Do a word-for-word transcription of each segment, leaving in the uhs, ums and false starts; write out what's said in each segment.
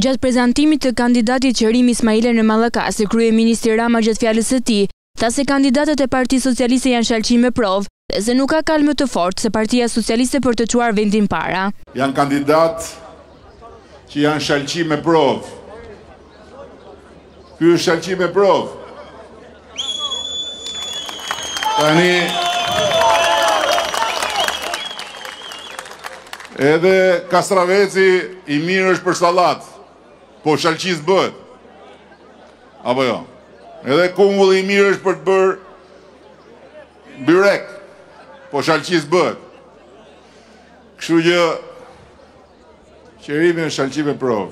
Gjatë prezantimit të kandidatit Qerim Ismaile në Mallakasi, kryeministri Rama gjatë fjalës së tij tha se kandidatët e Partisë Socialiste janë shalqim me provë dhe se nuk ka kalë më të fortë se Partia Socialiste për të çuar vendin para. Janë kandidatë që janë shalqim me provë. Ky është shalqim me provë. Tani edhe Kastraveci i mirë është për sallatë. Po shalqis bëhet. Apo jo. Edhe kungulli i mirë është për të bërë byrek. Po shalqis bëhet. Kështu që Qerimi është shalqim me provë.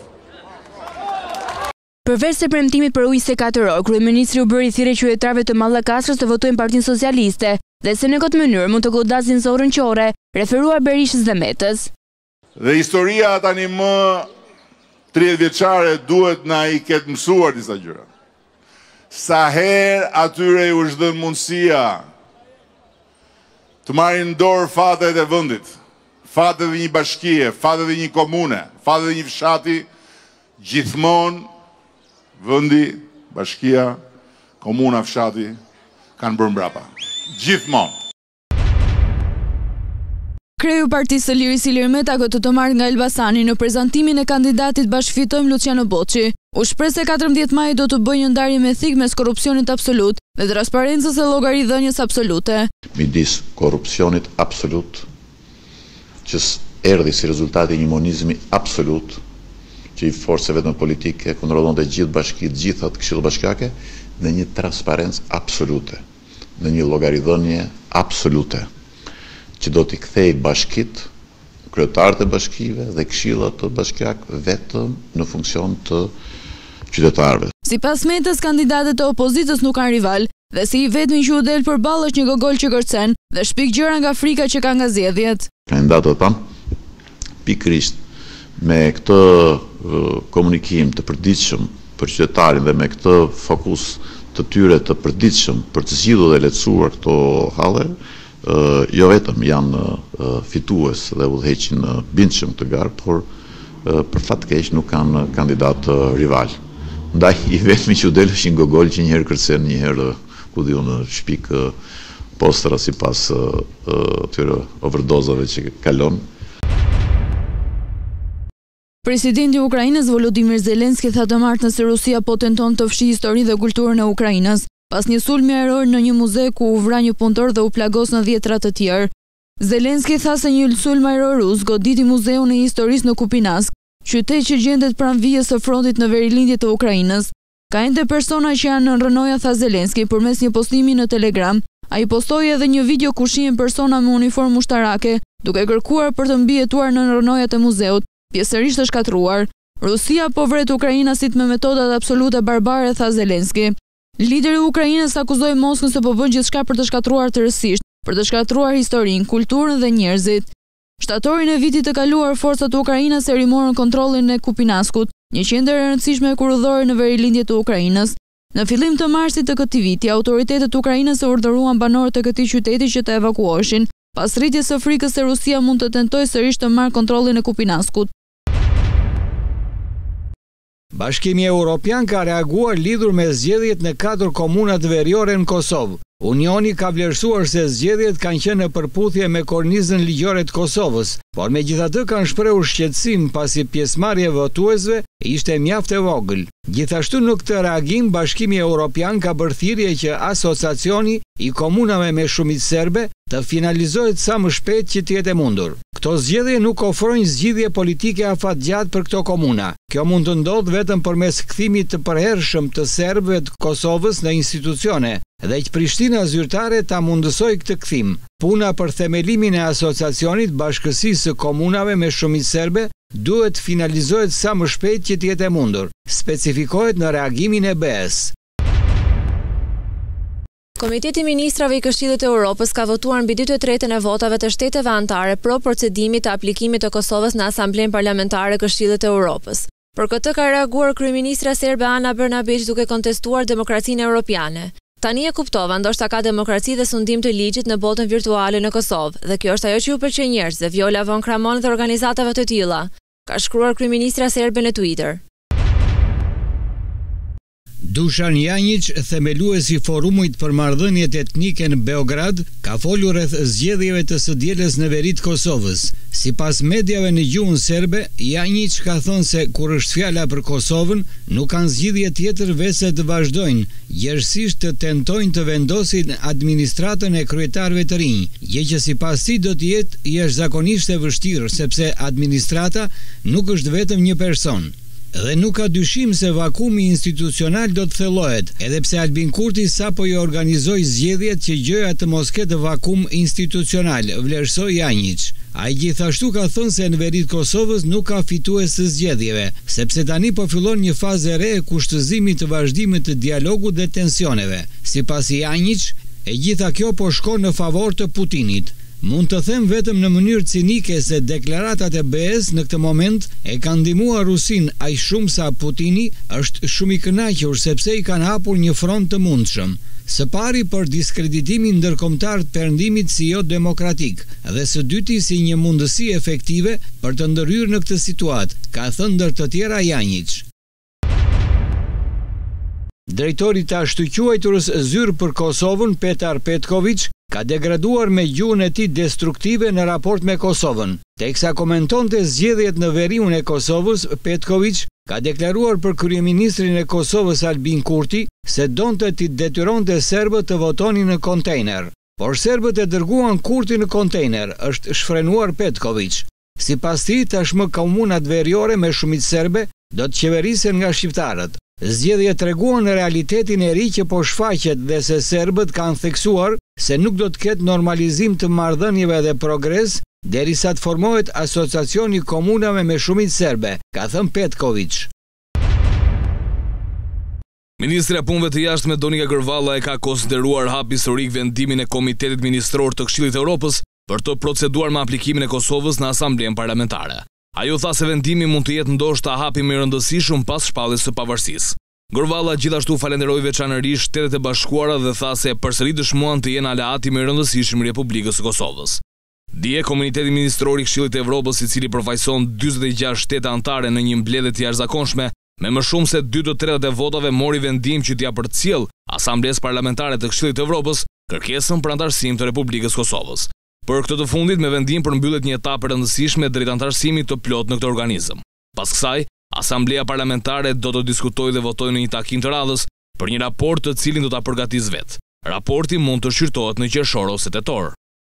Përveç se premtimit për ujë se katër orë, kryeministri u bëri thirrje qytetarëve të Mallakasrës të votojnë Partinë Socialiste dhe se në këtë mënyrë mund të godasin zorën qore, referuar Berishës dhe Metës. Dhe historia tani më tridhjetë vjeçare duhet na i ketë mësuar disa gjëra. Sa herë atyre u është dhënë mundësia të marrin në dorë fatet e vendit, fatet e një bashkie, fatet e një komune, fatet e një fshati, gjithmonë vendi, bashkia, komuna, fshati kanë bërë mbrapa. Gjithmonë. Kreu Partisë së Lirisë Ilir Meta këtë të marrë nga Elbasani në prezantimin e kandidatit bashkëfitojmë Luciano Boçi. U shpreh se katërmbëdhjetë maj do të bëjë një ndarje me thik mes korrupsionit absolut dhe transparencës e llogaridhënies absolute. Midis korrupsionit absolut, që erdhi si rezultati i një monizmi absolut, që i forceve në politike kontrollonte gjithë bashkitë, gjithat këshillat bashkiake, dhe një transparencë absolute, në një llogaridhënie absolute, që do t'i kthej bashkit, kryetarët e bashkive dhe këshillat të bashkiak vetëm në funksion të qytetarëve. Sipas Metës, kandidatët e opozitës nuk kanë rival dhe si i vetmi që u del përballë është një gogol që kërcen dhe shpik gjëra nga frika që ka nga zgjedhjet. Kandidatët tanë pikërisht me këtë uh, komunikim të përditshëm për qytetarin dhe me këtë fokus të tyre të përditshëm për të zgjidhur dhe lehtësuar këto halle, Uh, jo vetëm janë uh, fitues dhe udhëheqin uh, bindshëm këtë garë, por uh, për fat keq nuk kanë kandidat uh, rival. Ndaj i vetmi që u del është një gogol që një herë kërcen, një herë ku diun në shpik uh, postra sipas uh, uh, atyre overdozave që kalon. Presidenti i Ukrainës Volodymyr Zelensky tha të martën se Rusia po tenton të fshijë historinë dhe kulturën e Ukrainës pas një sulmi ajror në një muze ku u vra një punëtor dhe u plagos në dhjetra të tjerë. Zelensky tha se një sulm ajror rus goditi muzeun e historisë në Kupinask, qytet që gjendet pranë vijës së frontit në verilindje të Ukrainës. Ka ende persona që janë në rënoja, tha Zelensky përmes një postimi në Telegram. Ai postoi edhe një video ku shihen persona me uniformë ushtarake, duke kërkuar për të mbijetuar në rënojat e muzeut, pjesërisht të shkatruar. Rusia po vret Ukrainasit me metodat absolute barbare, tha Zelensky. Lideri i Ukrainës akuzoi Moskën se po bën gjithçka për të shkatruar tërësisht, për të shkatruar historinë, kulturën dhe njerëzit. Shtatorin e vitit të kaluar, forcat e Ukrainës e rimorën kontrollin e Kupinaskut, një qendër e rëndësishme kurrëdhore në verilindje të Ukrainës. Në fillim të marsit të këtij viti, autoritetet e Ukrainës e urdhëruan banorët e këtij qyteti që të evakuoheshin, pas rritjes së frikës se Rusia mund të tentojë sërish të marrë kontrollin e Kupinaskut. Bashkimi Evropian ka reaguar lidhur me zgjedhjet në katër komunat veriore në Kosovë. Unioni ka vlerësuar se zgjedhjet kanë qenë në përputhje me kornizën ligjore të Kosovës, por megjithatë kanë shprehur shqetësim pasi pjesëmarrja e votuesve ishte mjaft e vogël. Gjithashtu në këtë reagim, Bashkimi Evropian ka bërë thirrje që asociacioni i komunave me shumicë serbe të finalizohet sa më shpejt që të jetë e mundur. Këto zgjedhje nuk ofrojnë zgjidhje politike afatgjatë për këto komuna. Kjo mund të ndodhë vetëm përmes kthimit të përhershëm të serbëve të Kosovës në institucione dhe që Prishtina zyrtare ta mundësoj këtë kthim. Puna për themelimin e asociacionit Bashkësisë së Komunave me Shumicë Serbe duhet finalizohet sa më shpejt që të jetë e mundur, specifikohet në reagimin e B E-s. Komiteti i Ministrave i Këshillit të Evropës ka votuar mbi dy të tretën e votave të shteteve anëtare pro procedimit të aplikimit të Kosovës në Asamblenë Parlamentare e Këshillit të Evropës. Për këtë ka reaguar kryeministra serbe Ana Brnabić duke kontestuar demokracinë europiane. Tani e kuptova, ndoshta ka demokraci dhe sundim të ligjit në botën virtuale në Kosovë, dhe kjo është ajo që u pëlqen njerëzve, Viola von Kramon dhe organizatave të tilla, ka shkruar kryeministra serbe në Twitter. Dušan Janjić, themeluesi forumit për marrëdhëniet etnike në Beograd, ka folur rreth zgjedhjeve të së dielës në veri të Kosovës. Sipas mediave në gjuhën serbe, Janjić ka thënë se kur është fjala për Kosovën, nuk kanë zgjidhje tjetër veçse të vazhdojnë, gjerësisht të tentojnë të vendosin administratën e kryetarëve të rinj, gjë që sipas tij do të jetë jashtëzakonisht e vështirë, sepse administrata nuk është vetëm një person. Dhe nuk ka dyshim se vakumi institucional do të thellohet, edhe pse Albin Kurti sapo i organizoi zgjedhjet që gjëja të mos ketë vakum institucional, vlerësoi Janjić. Ai gjithashtu ka thënë se në veri të Kosovës nuk ka fitues të zgjedhjeve, sepse tani po fillon një fazë e re e kushtëzimit të vazhdimit të dialogut dhe tensioneve. Sipas Janjić, e gjitha kjo po shkon në favor të Putinit. Mund të them vetëm në mënyrë cinike se deklaratat e B E-s në këtë moment e kanë ndihmuar Rusin aq shumë sa Putini është shumë i kënaqur sepse i kanë hapur një front të mundshëm. Së pari për diskreditimin ndërkombëtar të perëndimit si jo demokratik dhe së dyti si një mundësi efektive për të ndërhyrë në këtë situatë, ka thënë ndër të tjera Janjić. Drejtori i ashtuquajturës zyrë për Kosovën, Petar Petković, ka degraduar me gjuhën e tij destruktive në raport me Kosovën. Teksa komentonte zgjedhjet në veriun e Kosovës, Petković ka deklaruar për kryeministrin e Kosovës Albin Kurti se donte t'i detyronte serbët të votonin në kontejner. Por serbët e dërguan Kurti në kontejner, është shfrenuar Petković. Sipas tij, tashmë komunat veriore me shumicë serbe do të qeverisen nga shqiptarët. Zgjedhjet treguan në realitetin e ri që po shfaqet dhe se serbët kanë theksuar se nuk do të ketë normalizim të marrëdhënieve dhe progres derisa të formohet asociacioni i komunave me shumicë serbe, ka thënë Petković. Ministri e Punëve të Jashtme Donika Gërvalla e ka konsideruar hap historik vendimin e Komitetit Ministror të Këshillit të Evropës për të proceduar me aplikimin e Kosovës në Asamblen Parlamentare. Ajo tha se vendimi mund të jetë ndoshta hapi më i rëndësishëm pas shpalljes së pavarësisë. Gërvalla gjithashtu falenderoi veçanërisht Shtetet e Bashkuara dhe tha se përsëri dëshmuan të jenë aleati më i rëndësishëm i Republikës së Kosovës. Dje Komiteti Ministror i Këshillit të Evropës, i cili përfaqëson dyzet e gjashtë shtete anëtare në një mbledhje të jashtëzakonshme, me më shumë se dy të tretët e votave mori vendim që t'ia përcjell Asamblesë Parlamentare të Këshillit të Evropës kërkesën për antarësim të Republikës së Kosovës. Për këtë të fundit, me vendim përmbyllet një etapë e rëndësishme drejt antarësimit të plot në këtë organizëm. Pas kësaj, Asamblea Parlamentare do të diskutojë dhe votojë në një takim të radhës për një raport të cilin do ta përgatisë vetë. Raporti mund të shqyrtohet në qershor ose tetor.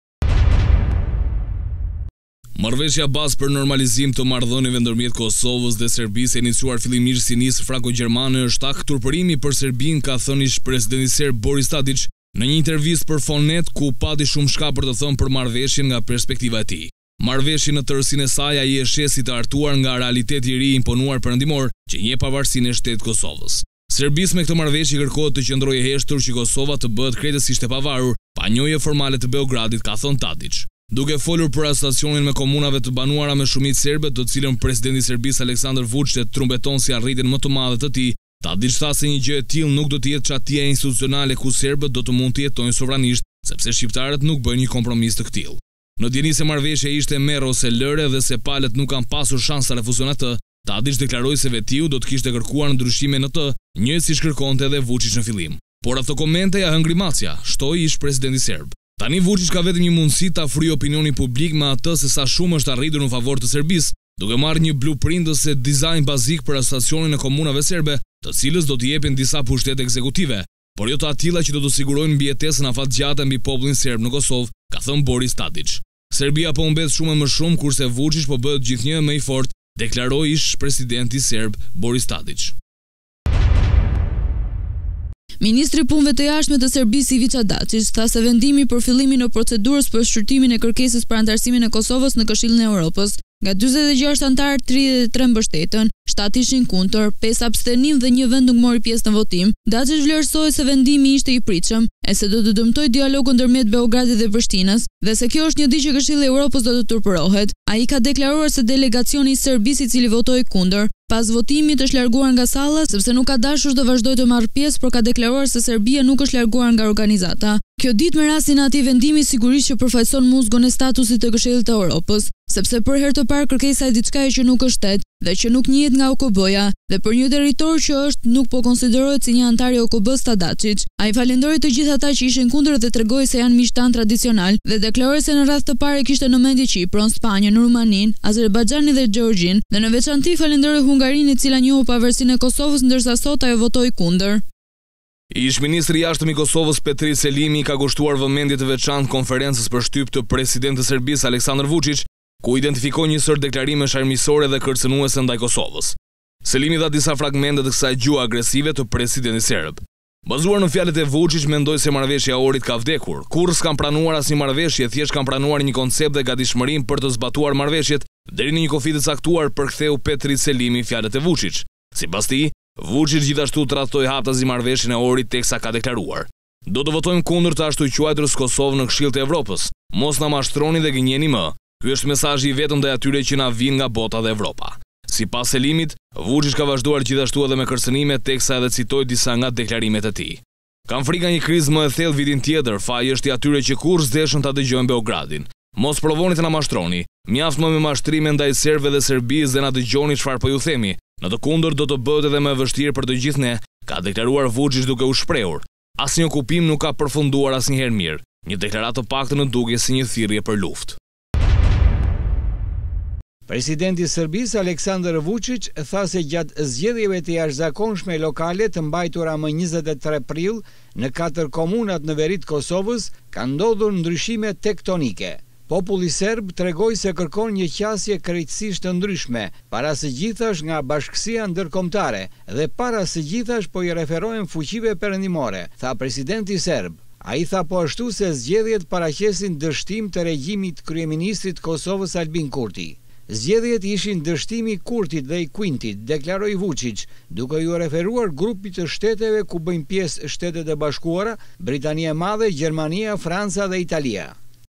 Marrëveshja bazë për normalizim të marrëdhënieve ndërmjet Kosovës dhe Serbisë e iniciuar fillimisht si nis franko-gjermane është akt turpërimi për Serbinë, ka thënë ish presidenti serb Boris Tadić në një intervistë për Fonet, ku pati shumë shka për të thënë për marrëveshjen nga perspektiva e tij. Marrëveshjen në tërësinë e saj ai e sheh si të artuar nga realiteti i ri imponuar perëndimor që njeh pavarësinë e shtetit Kosovës. Serbisë me këtë marrëveshje kërkohet të qëndrojë heshtur që Kosova të bëhet krejtësisht e pavarur, pa njohje formale të Beogradit, ka thënë Tadić. Duke folur për asociacionin me komunave të banuara me shumicë serbe, të cilën presidenti i Serbisë Aleksandar Vučić trumbeton si arritjen më të madhe të tij, Tadić tha se një gjë e tillë nuk do të jetë çatia institucionale ku serbët do të mund të jetojnë sovranisht, sepse shqiptarët nuk bëjnë një kompromis të këtill. Në dieni se marrëveshja ishte merr ose lëre dhe se palët nuk kanë pasur shans ta refuzojnë atë, Tadić deklaroi se vetiu do të kishte kërkuar ndryshime në të, njëjtë siç kërkonte edhe Vučić në fillim. Por ato komente ja hëngri macja, shtoi ish presidenti serb. Tani Vučić ka vetëm një mundësi ta fryrë opinionin publik me atë se sa shumë është arritur në favor të Serbisë, duke marrë një blueprint ose dizajn bazik për asociacionin e komunave serbe, të cilës do të jepin disa pushtete ekzekutive, por jo të atilla që do të sigurojnë mbijetesën afatgjate mbi popullin serb në Kosovë, ka thënë Boris Tadić. Serbia po mbet shumë më shumë kurse Vučić po bëhet gjithnjë më i fortë, deklaroi ish presidenti serb Boris Tadić. Ministri i Punëve të Jashtme të Serbisë Ivica Dačić tha se vendimi për fillimin e procedurës për shqyrtimin e kërkesës për antarësimin e Kosovës në Këshillin e Evropës, nga dyzet e gjashtë antarë, tridhjetë e tre mbështetën, shtatë ishin kundër, pesë abstenim dhe një vend nuk mori pjesë në votim. Dačić vlerësoi se vendimi ishte i pritshëm, e se do të dëmtojë dialogun ndërmjet Beogradit dhe Prishtinës, dhe se kjo është një diçë që Këshilli i Evropës do të turpërohet. Ai ka deklaruar se delegacioni i Serbisë i cili votoi kundër, pas votimit është larguar nga salla sepse nuk ka dashur të vazhdojë të marrë pjesë, por ka deklaruar se Serbia nuk është larguar nga organizata. Kjo ditë me rastin e atij vendimi sigurisht që përfaqëson musgon e statusit të Këshillit të Evropës, sepse për herë të parë kërkesa e diçkaje që nuk është tet dhe që nuk njihet nga O K B-ja dhe për një territor që është nuk po konsiderohet si një antar i O K B-s Tadacic. Ai falendoi të gjithë ata që ishin kundër dhe tregoi se janë miqtan tradicional dhe deklaroi se në radhë të parë kishte në mendje Kiprin, Spanjën, Rumaninë, Azerbajxhanin dhe Gjeorgjin dhe në veçantë falendoroi Hungarinë, e cila njohu pavarësinë e Kosovës, ndërsa sot ajo votoi kundër. Ish ministri i jashtëm i Kosovës Petri Selimi ka kushtuar vëmendje të veçantë konferencës për shtyp të presidentit të Serbisë Aleksandar Vučić, ku identifikoi një sër deklarimesh armiqësore dhe kërcënuese ndaj Kosovës. Selimi dha disa fragmente të kësaj gjuhë agresive të presidentit serb. Bazuar në fjalët e Vučić, mendoi se marrëveshja e Ohrit ka vdekur. Kurrë s'kan pranuar asnjë marrëveshje, thjesht kanë pranuar një koncept dhe gatishmërinë për të zbatuar marrëveshjet deri në një kufi të caktuar, përktheu Petri Selimi fjalët e Vučić. Sipas tij, Vučić gjithashtu tradhtoi haptazi marrëveshjen e Ohrit teksa ka deklaruar: "Do të votojmë kundër të ashtu quajturës Kosovë në Këshillin e Evropës. Mos na mashtroni dhe gënjeni më. Ky është mesazhi i vetëm ndaj atyre që na vijnë nga bota dhe Evropa." Sipas Selimit, Vučić ka vazhduar gjithashtu edhe me kërcënime teksa edhe citoi disa nga deklarimet e tij. "Kam frikë nga një krizë më e thellë vitin tjetër, faji është i atyre që kurrë s'deshën ta dëgjojnë Beogradin. Mos provoni të na mashtroni. Mjaft më me mashtrime ndaj serbëve dhe Serbisë dhe na dëgjoni çfarë po ju themi. Në të kundër do të bëhet edhe më e vështirë për të gjithë ne", ka deklaruar Vučić duke u shprehur: "Asnjë okupim nuk ka përfunduar asnjëherë mirë. Një deklaratë të paktën në dukje si një thirrje për luftë." Presidenti i Serbisë Aleksandar Vučić tha se gjatë zgjedhjeve të jashtëzakonshme lokale të mbajtura më njëzet e tre prill në katër komunat në veri të Kosovës ka ndodhur ndryshime tektonike. Populli serb tregoi se kërkon një qasje krejtësisht të ndryshme, para së gjithash nga bashkësia ndërkombëtare dhe para së gjithash po i referohen fuqive perëndimore, tha presidenti serb. Ai tha po ashtu se zgjedhjet paraqesin dështim të regjimit kryeministrit Kosovës Albin Kurti. Zgjedhjet ishin dështimi i Kurtit dhe i Quintit, deklaroi Vučić, duke ju referuar grupit të shteteve ku bëjnë pjesë Shtetet e Bashkuara, Britania e Madhe, Gjermania, Franca dhe Italia.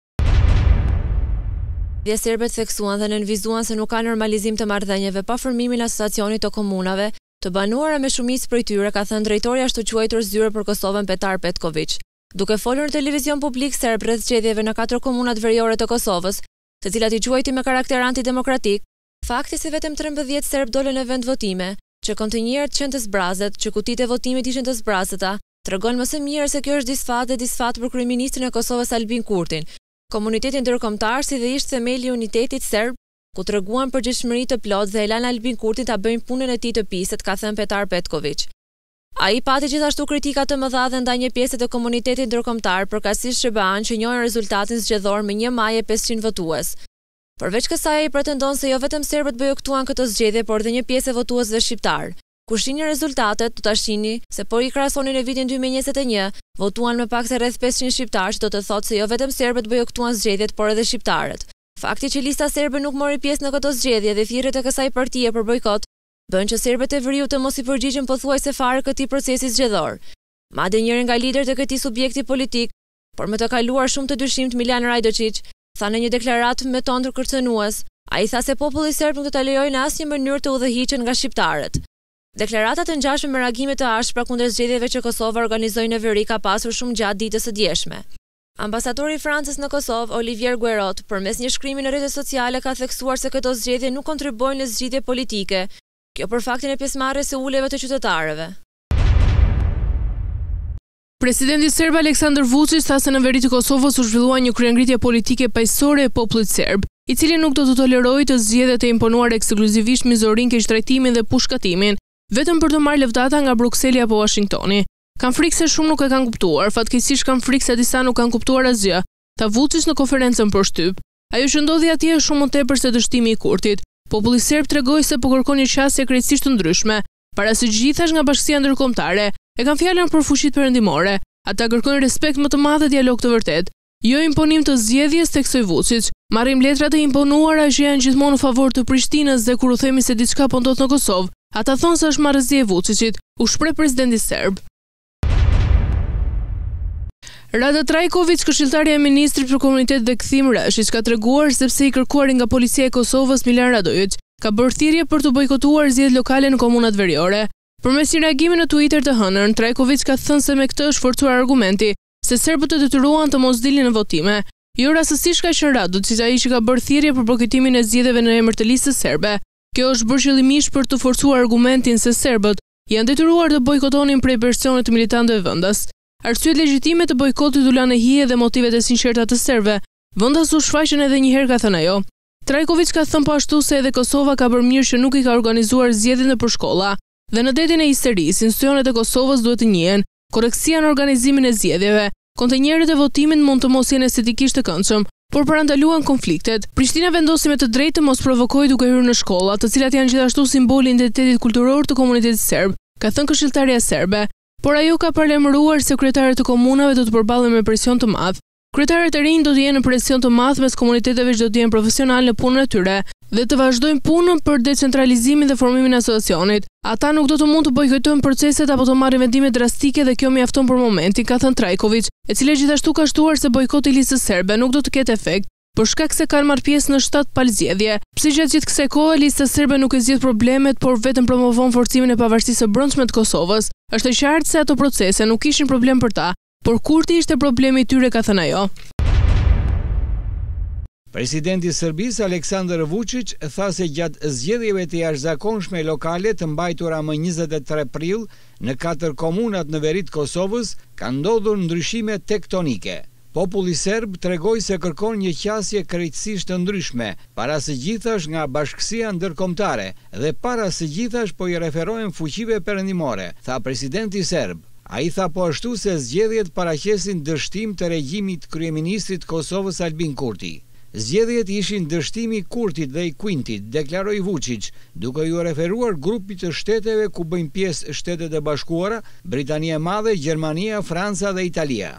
Dhe serbët theksuan dhe nënvizuan se nuk ka normalizim të marrëdhënieve pa formimin e asociacionit të komunave, të banuara me shumicë prej tyre, ka thënë drejtori ashtu quajtur zyre për Kosovën Petar Petković. Duke folur në televizion publik serb rreth zgjedhjeve në katër komunat veriore të Kosovës, të cilat i quajti me karakter antidemokratik, fakti se vetëm trembëdhjetë serb dolën në vend votime, që kontinjerët qenë të zbrazët, që kutitë e votimit ishin të zbrazëta, tregon më së miri se kjo është disfat dhe disfat për kryeministrin e Kosovës Albin Kurtin. Komunitetin ndërkombëtar si dhe ishte themeli i unitetit serb, ku treguan përgjegjësi të plotë dhe e lanë Albin Kurtin ta bëjnë punën e tij të piset, ka thënë Petar Petković. Ai pati gjithashtu kritika të mëdha dhe ndaj një pjese të komunitetit ndërkombëtar përkatësisht Shqipërisë që njohin rezultatin zgjedhor me një majë e pesëqind votues. Përveç kësaj, ai pretendon se jo vetëm serbët bojkotuan këtë zgjedhje, por edhe një pjesë e votuesve shqiptar. Kur shihni rezultatet, do ta shihni se po i krahasonin në vitin dy mijë e njëzet e një, votuan më pak se rreth pesëqind shqiptarë, që do të thotë se jo vetëm serbët bojkotuan zgjedhjet, por edhe shqiptarët. Fakti që lista serbe nuk mori pjesë në këtë zgjedhje dhe thirrjet e kësaj partie për bojkot bën që serbët e veriut të mos i përgjigjen pothuajse fare këtij procesi zgjedhor. Madje njëri nga liderët e këtij subjekti politik, por me të kaluar shumë të dyshimt, Milan Rajdočić, tha në një deklaratë me ton të kërcënues, ai tha se populli serb nuk do ta lejojë në asnjë mënyrë të udhëhiqen nga shqiptarët. Deklaratat e ngjashme me reagime të ashpra kundër zgjedhjeve që Kosova organizoi në veri ka pasur shumë gjatë ditës së djeshme. Ambasadori i Francës në Kosovë, Olivier Guerot, përmes një shkrimi në rrjetet sociale ka theksuar se këto zgjedhje nuk kontribuojnë në zgjidhje politike. Kjo për faktin e pjesëmarrjes së uleve të qytetarëve. Presidenti serb Aleksandar Vučić tha se në veri të Kosovës u zhvillua një kryengritje politike paqësore e popullit serb, i cili nuk do të tolerojë të zgjedhjet e imponuar ekskluzivisht mizorin, keqtrajtimin dhe pushkatimin, vetëm për të marrë lëvdata nga Brukseli apo Washingtoni. Kan frikë se shumë nuk e kanë kuptuar, fatkeqësisht kanë frikë se disa nuk kanë kuptuar asgjë, tha Vučić në konferencën për shtyp. Ajo që ndodhi atje është shumë më tepër se dështimi i Kurtit. Populli serb tregoi se po kërkon një qasje krejtësisht të ndryshme, para së gjithash nga bashkësia ndërkombëtare, e kanë fjalën për fuqitë perëndimore. Ata kërkojnë respekt më të madh dhe dialog të vërtet. Jo imponim të zgjedhjes, theksoi Vučić. Marrim letrat e imponuara që janë gjithmonë në favor të Prishtinës dhe kur u themi se diçka po ndodh në Kosovë, ata thonë se është marrëzi e Vučićit, u shpreh presidenti serb. Rada Trajković, këshilltarja e ministrit për komunitet dhe kthim Rashić, ka treguar sepse i kërkuari nga policia e Kosovës Milan Radojić ka bërë thirrje për të bojkotuar zgjedhjet lokale në komunat veriore. Përmes një reagimi në Twitter të hënën, Trajković ka thënë se me këtë është forcuar argumenti se serbët të detyruan të mos dilin në votime. Jo rastësisht ka qenë Radojić ai që ka bërë thirrje për bojkotimin e zgjedhjeve në emër të listës serbe. Kjo është bërë qëllimisht për të forcuar argumentin se serbët janë detyruar të bojkotonin prej personit të militantëve vendas. Arsyet legjitime të bojkotit u lanë hije dhe motivet e sinqerta të serbëve. Vendas u shfaqën edhe një herë, ka thënë ajo. Trajković ka thënë po ashtu se edhe Kosova ka bërë mirë që nuk i ka organizuar zgjedhjet nëpër shkolla dhe në detin e histerisë, institucionet e Kosovës duhet të njihen, korrektësia në organizimin e zgjedhjeve, kontenjerët e votimit mund të mos jenë estetikisht të këndshëm, por parandaluan konfliktet. Prishtina vendosi me të drejtë të mos provokojë duke hyrë në shkolla, të cilat janë gjithashtu simboli i identitetit kulturor të komunitetit serb, ka thënë këshilltarja serbe. Por ajo ka paralajmëruar se kryetarët të komunave do të përballen me presion të madh. Kryetarët e rinj do të jenë në presion të madh mes komuniteteve që do të jenë profesional në punën e tyre dhe të vazhdojnë punën për decentralizimin dhe formimin e asociacionit. Ata nuk do të mund të bojkotojnë proceset apo të marrin vendime drastike dhe kjo mjafton për momentin, ka thënë Trajković, e cila gjithashtu ka shtuar se bojkoti i listës serbe nuk do të ketë efekt, për shkak se kanë marrë pjesë në shtat palëzgjedhje. Pse gjatë gjithë kësaj kohe lista serbe nuk e zgjidh problemet, por vetëm promovon forcimin e pavarësisë së brendshme të Kosovës. Është e qartë se ato procese nuk kishin problem për ta, por Kurti ishte problemi i tyre, ka thënë ajo. Presidenti i Serbisë Aleksandar Vučić tha se gjatë zgjedhjeve të jashtëzakonshme lokale të mbajtura më njëzet e tre prill në katër komunat në veri të Kosovës ka ndodhur ndryshime tektonike. Populli serb tregoi se kërkon një qasje krejtësisht të ndryshme, para së gjithash nga bashkësia ndërkombëtare dhe para së gjithash po i referohen fuqive perëndimore, tha presidenti serb. Ai tha po ashtu se zgjedhjet paraqesin dështim të regjimit kryeministrit të Kosovës Albin Kurti. Zgjedhjet ishin dështimi i Kurtit dhe i Quintit, deklaroi Vučić, duke ju referuar grupit të shteteve ku bëjnë pjesë Shtetet e Bashkuara, Britania e Madhe, Gjermania, Franca dhe Italia.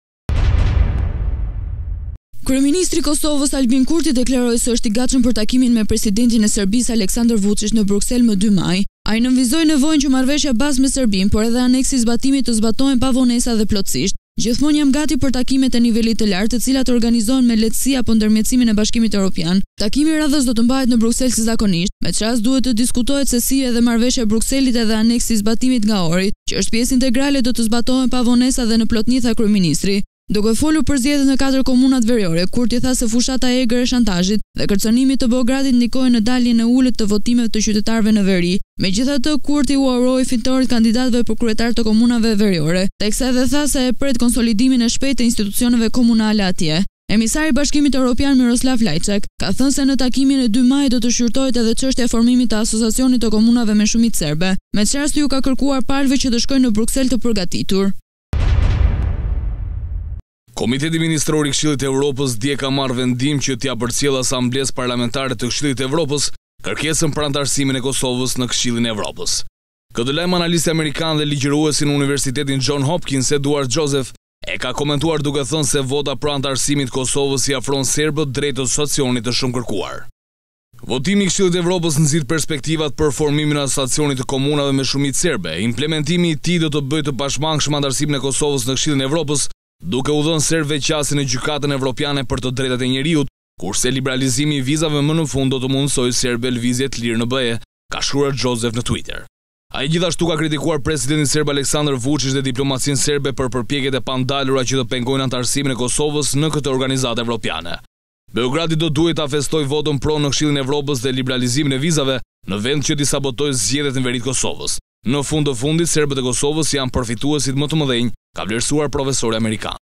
Kryeministri i Kosovës Albin Kurti deklaroi se është i gatshëm për takimin me presidentin e Serbisë Aleksandar Vučić në Bruksel më dy maj. Ai nënvizoi nevojën që marrëveshja bazë me Serbinë, por edhe aneksi i zbatimit të zbatohen pa vonesa dhe plotësisht. Gjithmonë jam gati për takimet e nivelit të lartë, të cilat organizohen me lehtësi apo ndërmjetësimin e Bashkimit Evropian. Takimi i radhës do të mbahet në Bruksel si zakonisht. Me çast duhet të diskutohet se si edhe marrëveshja e Brukselit edhe aneksi i zbatimit nga Ohri, që është pjesë integrale, do të zbatohen pa vonesa dhe në plotësi, tha kryeministri. Duke folur për zgjedhjet në katër komunat veriore, Kurti tha se fushata e egër e shantazhit dhe kërcënimit të Beogradit ndikojnë në daljen e ulët të votimeve të qytetarëve në veri. Megjithatë, Kurti u uroi fitorit kandidatëve për kryetar të komunave veriore, teksa edhe tha se e pret konsolidimin e shpejtë të institucioneve komunale atje. Emisari i Bashkimit Evropian Miroslav Lajçak ka thënë se në takimin e dy majit do të shqyrtohet edhe çështja e formimit të asociacionit të komunave me shumicë serbe. Me çast ju ka kërkuar palëve që të shkojnë në Bruksel të përgatitur. Komiteti Ministror i Këshillit të Evropës dje ka marrë vendim që t'ia përcjellë Asamblesë Parlamentare të Këshillit të Evropës kërkesën për anëtarësimin e Kosovës në Këshillin e Evropës. Këtë lajm analisti amerikan dhe ligjëruesi në Universitetin John Hopkins, Eduard Joseph, e ka komentuar duke thënë se vota për anëtarësimin e Kosovës i afron serbët drejt asociacionit të shumë kërkuar. Votimi i Këshillit të Evropës nxit perspektivat për formimin e asociacionit të komunave me shumicë serbe. Implementimi i tij do të bëjë të pashmangshëm anëtarësimin e Kosovës në Këshillin e Evropës, duke u dhënë serbëve qasje në Gjykatën Evropiane për të drejtat e njeriut, kurse liberalizimi i vizave më në fund do të mundsojë serbëve lëvizje të lirë në B E, ka shkruar Joseph në Twitter. Ai gjithashtu ka kritikuar presidentin serb Aleksandar Vučić dhe diplomacinë serbe për përpjekjet e pandalura që të pengojnë anëtarësimin e Kosovës në këtë organizatë evropiane. Beogradi do duhet ta festojë votën pro në Këshillin e Evropës dhe liberalizimin e vizave, në vend që t'i sabotojë zgjedhjet në veri të Kosovës. Në fund të fundit, serbët e Kosovës janë përfituesit më të mëdhenj, ka vlerësuar profesori amerikan.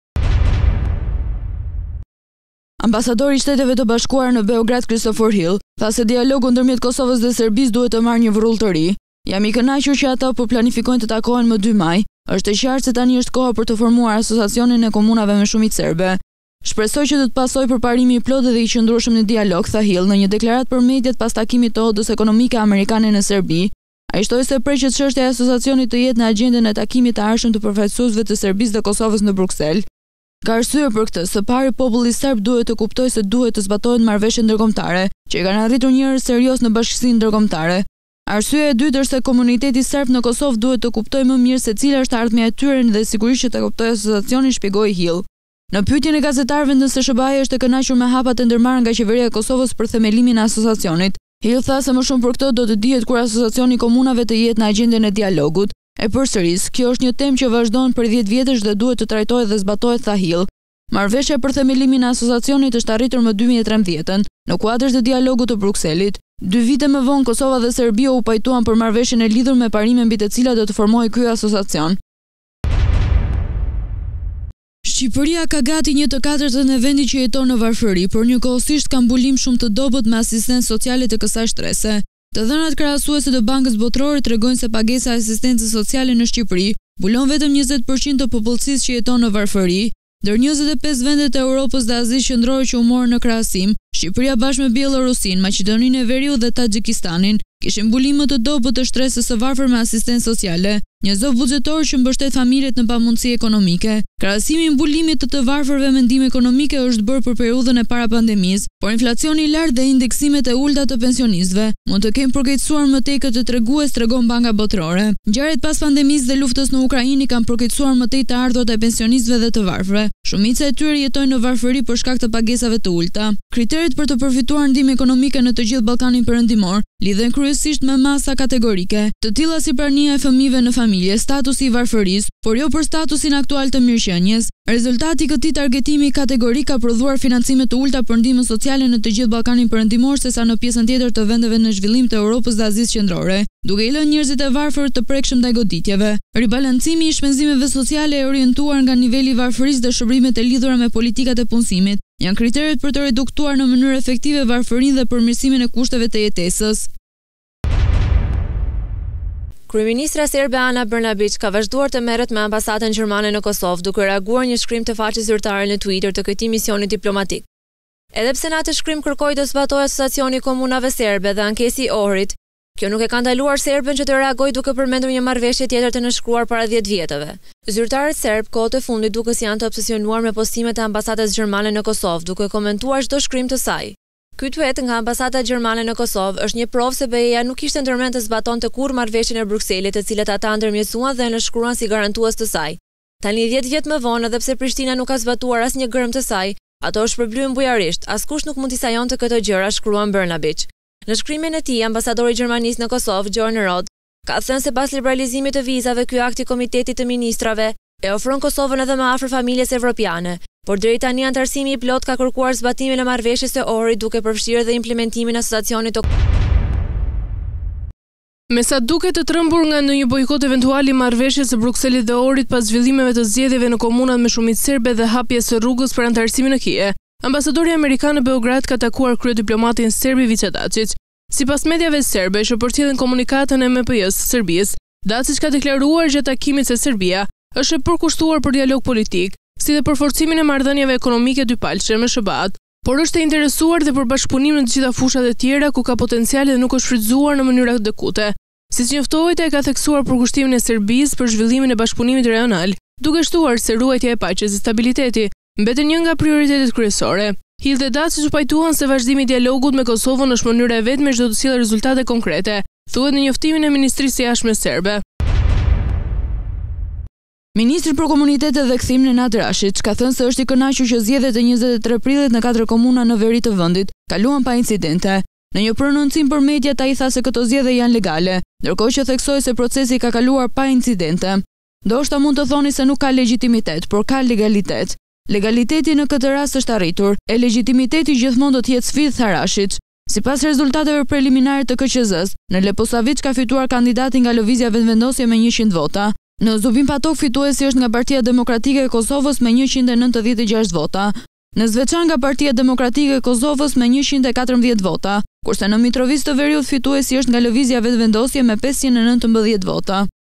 Ambasadori i Shteteve të Bashkuara në Beograd, Christopher Hill, tha se dialogu ndërmjet Kosovës dhe Serbisë duhet të marrë një vrull të ri. Jam i kënaqur që ata po planifikojnë të takohen më dy maj. Është e qartë se tani është koha për të formuar asociacionin e komunave me shumicë serbe. Shpresoj që do të pasojë përparimi i plotë dhe i qëndrueshëm në dialog, tha Hill në një deklaratë për mediat pas takimit të Odës Ekonomike Amerikane në Serbi. Ai shtoi se prej që çështja e asociacionit të jetë në agjendën e takimit të ardhshëm të përfaqësuesve të Serbisë dhe Kosovës në Bruksel. Ka arsye për këtë, së pari populli serb duhet të kuptojë se duhet të zbatohen marrëveshjet ndërkombëtare, që kanë arritur njerëz serioz në bashkësinë ndërkombëtare. Arsyeja e dytë është se komuniteti serb në Kosovë duhet të kuptojë më mirë se cila është ardhmja e tyre dhe sigurisht që të kuptojë asociacionin, shpjegoi Hill. Në pyetjen e gazetarëve nëse S B A-ja është e kënaqur me hapat e ndërmarrë nga qeveria e Kosovës për themelimin e asociacionit, Hill tha se më shumë për këtë do të dihet kur asociacioni komunave të jetë në agjendën e dialogut. E përsëris, kjo është një temë që vazhdon për dhjetë vjetësh dhe duhet të trajtohet dhe zbatohet, tha Hill. Marrëveshja për themelimin e asociacionit është arritur më dy mijë e trembëdhjetë-ën, në kuadër të dialogut të Brukselit. Dy vite më vonë Kosova dhe Serbia u pajtuan për marrëveshjen e lidhur me parimet mbi të cilat do të formohej ky asociacion. Shqipëria ka gati një të katërtën e vendit që jeton në varfëri, por njëkohësisht ka mbulim shumë të dobët me asistencë sociale të kësaj shtrese. Të dhënat krahasuese të Bankës Botërore tregojnë se pagesa e asistencës sociale në Shqipëri mbulon vetëm njëzet përqind të popullsisë që jeton në varfëri, ndër njëzet e pesë vendet e Europës dhe Azisë Qendrore që u morën në krahasim, Shqipëria bashkë me Bielorusinë, Maqedoninë e Veriut dhe Taxhikistanin kishin mbulim më të dobët të shtresës së varfër me asistencë sociale, një zog buxhetor që mbështet familjet në pamundësi ekonomike. Krahasimi i mbulimit të të varfërve me ndihmë ekonomike është bërë për periudhën e para pandemisë, por inflacioni i lartë dhe indeksimet e ulta të pensionistëve mund të kenë përkeqësuar më tej këtë tregues, tregon Banka Botërore. Ngjarjet pas pandemisë dhe luftës në Ukrainë kanë përkeqësuar më tej të ardhurat e pensionistëve dhe të varfërve. Shumica e tyre jetojnë në varfëri për shkak të pagesave të ulta. Kriteret për të përfituar ndihmë ekonomike në të gjithë Ballkanin Perëndimor lidhen kryesisht me masa kategorike, të tilla si prania e fëmijëve në familje, statusi i varfërisë, por jo për statusin aktual të mirëqenies. Rezultati i këtij targetimi kategorik ka prodhuar financime të ulta për ndihmën sociale në të gjithë Ballkanin Perëndimor sesa në pjesën tjetër të vendeve në zhvillim të Europës dhe Azisë Qendrore, duke i lënë njerëzit e varfër të prekshëm ndaj goditjeve. Ribalancimi i shpenzimeve sociale e orientuar nga niveli i varfërisë dhe shërbimet e lidhura me politikat e punësimit janë kriteret për të reduktuar në mënyrë efektive varfërinë dhe përmirësimin e kushteve të jetesës. Kryeministra serbe Ana Brnabić ka vazhduar të merret me ambasadën gjermane në Kosovë duke reaguar një shkrim të faqes zyrtare në Twitter të këtij misioni diplomatik. Edhe pse në atë shkrim kërkoi të zbatohej Asociacioni i Komunave Serbe dhe ankesi i Ohrit, kjo nuk e ka ndaluar serbën që të reagojë duke përmendur një marrëveshje tjetër të nënshkruar para dhjetë vjetëve. Zyrtarët serb kohët e fundit dukes janë të obsesionuar me postimet e ambasadës gjermane në Kosovë, duke komentuar çdo shkrim të saj. Ky tweet nga ambasada gjermane në Kosovë është një provë se B E-ja nuk kishte ndërmend të zbatonte kurrë marrëveshjen e Brukselit, të cilat ata ndërmjetësuan dhe e nënshkruan si garantues të saj. Tani dhjetë vjet më vonë, edhe pse Prishtina nuk ka zbatuar asnjë gërm të saj, ato është përblyer bujarisht, askush nuk mund t'i sajonte këto gjëra, shkruan Brnabić. Në shkrimin e tij, ambasadori i Gjermanisë në Kosovë, John Roth, ka thënë se pas liberalizimit të vizave, ky akt i Komitetit të Ministrave e ofron Kosovën edhe më afër familjes evropiane, por deri tani antarësimi i plot ka kërkuar zbatimin e marrëveshjes së Ohrit duke përfshirë dhe implementimin e asociacionit të Me sa duket të trembur nga ndonjë bojkot eventual i marrëveshjes së Brukselit dhe Ohrit pas zhvillimeve të zgjedhjeve në komunat me shumicë serbe dhe hapjes së rrugës për antarësimin në Kije, ambasadori amerikan në Beograd ka takuar kryediplomatin serb Ivica Dačić. Sipas mediave serbe që përcjellin komunikatën e M P J-s së Serbisë, Dačić ka deklaruar gjatë takimit se Serbia është e përkushtuar për dialog politik, si dhe për forcimin e marrëdhënieve ekonomike dypalqe me S B A-t, por është e interesuar dhe për bashkëpunim në të gjitha fushat e tjera ku ka potencial dhe nuk është shfrytzuar në mënyra adekvate. Siç njoftohet, ai ka theksuar përkushtimin e Serbisë për zhvillimin e bashkëpunimit rajonal, duke shtuar se ruajtja e paqes dhe stabiliteti mbeten një nga prioritetet kryesore. Hill dhe Dačić u pajtuan se vazhdimi i dialogut me Kosovën është mënyra e vetme që do të sjellë rezultate konkrete, thuhet në njoftimin e Ministrisë së Jashtme serbe. Ministri për Komunitetet dhe Kthim Nenad Rashić ka thënë se është i kënaqur që zgjedhjet e njëzet e tre prillit në katër komuna në veri të vendit kaluan pa incidente. Në një prononcim për mediat ai tha se këto zgjedhje janë legale, ndërkohë që theksoi se procesi ka kaluar pa incidente. Ndoshta mund të thoni se nuk ka legjitimitet, por ka legalitet. Legaliteti në këtë rast është arritur, e legitimiteti gjithmonë do të jetë sfidë, tha Rashić. Sipas rezultateve preliminare të K Q Z-s, në Leposavić ka fituar kandidati nga Lëvizja Vetëvendosje me njëqind vota. Në Zubin Patok fituesi është nga Partia Demokratike e Kosovës me njëqind e nëntëdhjetë e gjashtë vota. Në Zveçan nga Partia Demokratike e Kosovës me njëqind e katërmbëdhjetë vota, kurse në Mitrovic të Veriut fituesi është nga Lëvizja Vetëvendosje me pesëqind e nëntëmbëdhjetë vota.